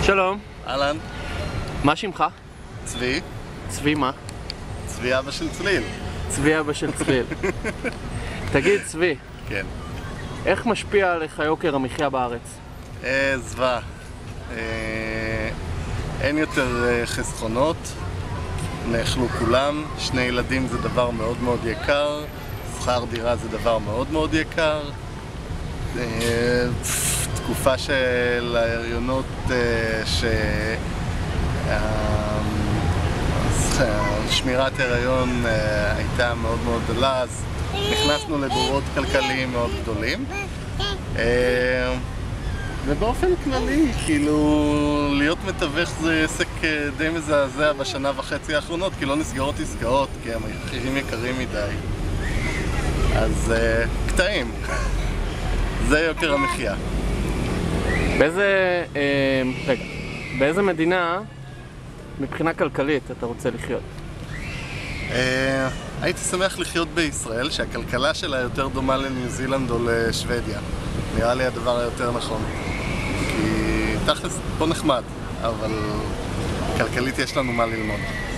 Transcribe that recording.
שלום. אהלן. מה שמך? צבי. צבי מה? צבי אבא של צליל. צבי אבא של צליל. תגיד צבי, כן. איך משפיע עליך יוקר המחיה בארץ? זווה. אין יותר חסכונות, נאכלו כולם, 2 ילדים זה דבר מאוד מאוד יקר, שכר דירה זה דבר מאוד מאוד יקר, תקופה של ההריונות שמירת הריון הייתה מאוד מאוד דלה, אז נכנסנו לבורות כלכליים מאוד גדולים. ובאופן כללי, כאילו, להיות מתווך זה עסק די מזעזע בשנה וחצי האחרונות, כי לא נסגרות עסקאות, כי המחירים יקרים מדי. אז קטעים. זה יוקר המחיה. באיזה מדינה מבחינה כלכלית אתה רוצה לחיות? הייתי שמח לחיות בישראל, שהכלכלה שלה יותר דומה לניו זילנד או לשוודיה. נראה לי הדבר היותר נכון. כי תכלס פה נחמד, אבל כלכלית יש לנו מה ללמוד.